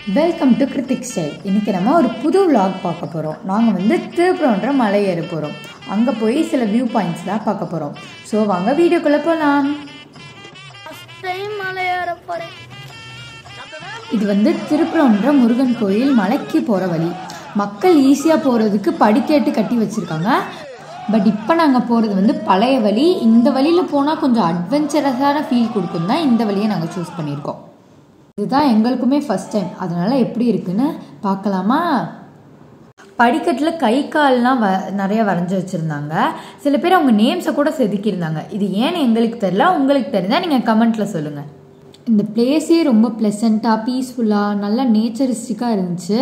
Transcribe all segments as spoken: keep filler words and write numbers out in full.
Welcome to Hrithik style. இன்றைக்கி நம்ம ஒரு புது விலாக் பார்க்க போகிறோம். நாங்கள் வந்து திருப்பரம்ன்ற மலை ஏற போகிறோம். அங்கே போய் சில வியூ பாயிண்ட்ஸ்லாம் பார்க்க போகிறோம். ஸோ வாங்க வீடியோக்குள்ளே போகலாம். இது வந்து திருப்பரம்ன்ற முருகன் கோயில் மலைக்கு போகிற வழி. மக்கள் ஈஸியாக போகிறதுக்கு படிக்கட்டு கட்டி வச்சுருக்காங்க. பட் இப்போ நாங்கள் போகிறது வந்து பழைய வழி. இந்த வழியில் போனால் கொஞ்சம் அட்வென்ச்சரஸான ஃபீல் கொடுக்கும் தான் இந்த வழியை நாங்கள் சூஸ் பண்ணியிருக்கோம். இதுதான் எங்களுக்குமே ஃபஸ்ட் டைம், அதனால் எப்படி இருக்குன்னு பார்க்கலாமா? படிக்கட்டில் கை கால்லாம் வ நிறைய வரைஞ்சி வச்சுருந்தாங்க. சில பேர் அவங்க நேம்ஸை கூட செதுக்கியிருந்தாங்க. இது ஏன்னு எங்களுக்கு தெரியல, உங்களுக்கு தெரிஞ்சால் நீங்கள் கமெண்ட்டில் சொல்லுங்கள். இந்த பிளேஸே ரொம்ப ப்ளசண்ட்டாக பீஸ்ஃபுல்லாக நல்லா நேச்சரிஸ்டிக்காக இருந்துச்சு.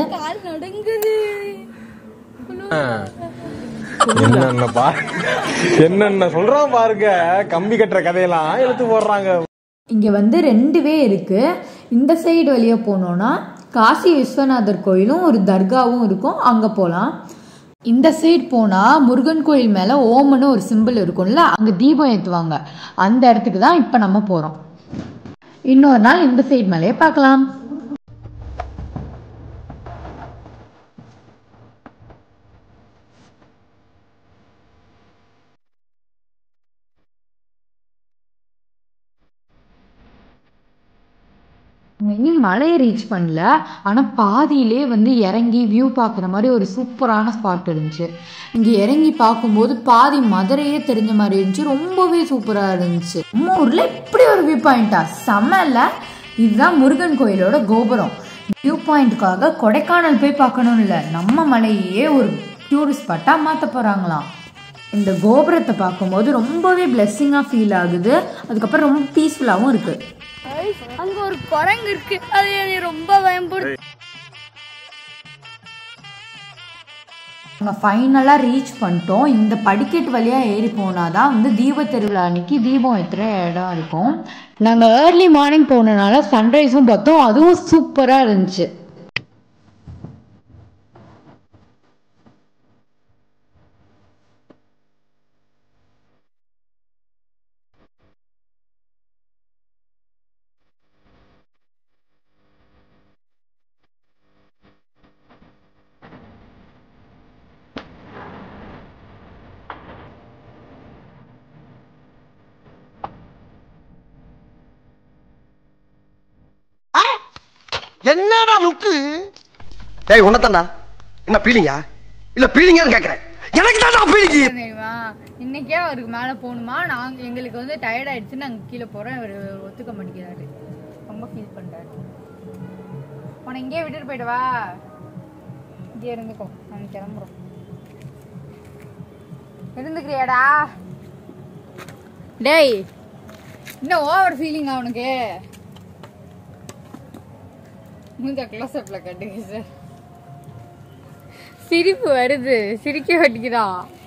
என்னென்ன பா என்னென்ன சொல்றான் பாருங்க, கம்பி கட்டுற கதையெல்லாம் எடுத்து போடுறாங்க. இங்கே வந்து ரெண்டு வே இருக்குது. இந்த சைடு வழியாக போனோன்னா காசி விஸ்வநாதர் கோயிலும் ஒரு தர்காவும் இருக்கும், அங்கே போகலாம். இந்த சைடு போனால் முருகன் கோயில் மேலே ஓமன்னு ஒரு சிம்பிள் இருக்கும்ல, அங்கே தீபம் ஏற்றுவாங்க. அந்த இடத்துக்கு தான் இப்போ நம்ம போகிறோம். இன்னொரு நாள் இந்த சைடு மேலேயே பார்க்கலாம். இன்னும் மலையை ரீச் பண்ணல, ஆனால் பாதியிலே வந்து இறங்கி வியூ பார்க்குற மாதிரி ஒரு சூப்பரான ஸ்பாட் இருந்துச்சு. இங்கே இறங்கி பார்க்கும்போது பாதி மதுரையே தெரிஞ்ச மாதிரி இருந்துச்சு. ரொம்பவே சூப்பராக இருந்துச்சு. நம்ம ஊரில் இப்படி ஒரு வியூ பாயிண்டா, செம்மல்ல. இதுதான் முருகன் கோயிலோட கோபுரம். வியூ பாயிண்ட்டுக்காக கொடைக்கானல் போய் பார்க்கணும்னு இல்லை, நம்ம மலையே ஒரு டூரிஸ்ட் ஸ்பாட்டாக மாற்ற போகிறாங்களாம். இந்த கோபுரத்தை பார்க்கும்போது ரொம்பவே பிளெஸ்ஸிங்காக ஃபீல் ஆகுது. அதுக்கப்புறம் ரொம்ப பீஸ்ஃபுல்லாகவும் இருக்குது. அங்க ஒரு குரங்கு இருக்கு, அது எனக்கு ரொம்ப பயன்படுது. நாங்கள் ஃபைனலாக ரீச் பண்ணிட்டோம். இந்த படிக்கட்டு வழியாக ஏறி போனாதான் வந்து தீப திருவிழா அன்னைக்கு தீபம் ஏற்றுற இடம் இருக்கும். நாங்கள் ஏர்லி மார்னிங் போனதுனால சன்ரைஸும் பார்த்தோம், அதுவும் சூப்பராக இருந்துச்சு. என்னடா லுக்கு? டேய் உன்னதான்டா. என்ன பீலிங்கா? இல்ல பீலிங்கான்னு கேக்குறேன். எனக்கு தான் பீலிங். தெரியுமா, இன்னைக்கே அவருக்கு மேல போகணுமா? நாங்க எங்களுக்கு வந்து டயர்ட் ஆயிடுச்சு, நாங்க கீழே போறோம். இவர் ஒத்துக்க மாட்டேங்கிறாரு, ரொம்ப ஃபீல் பண்றாரு. உன இங்கே விட்டுட்டு போயிடுவா, இங்கே இருந்துக்கோ, நாங்க கிளம்புறோம். இருந்துக்கிறியாடா? டேய், இன்னும் ஓவர் ஃபீலிங்கா உனக்கு? க்ளோஸ் அப்ல கட்டுங்க சார். சிரிப்பு வருது, சிரிக்க மாட்டேங்கிறான்.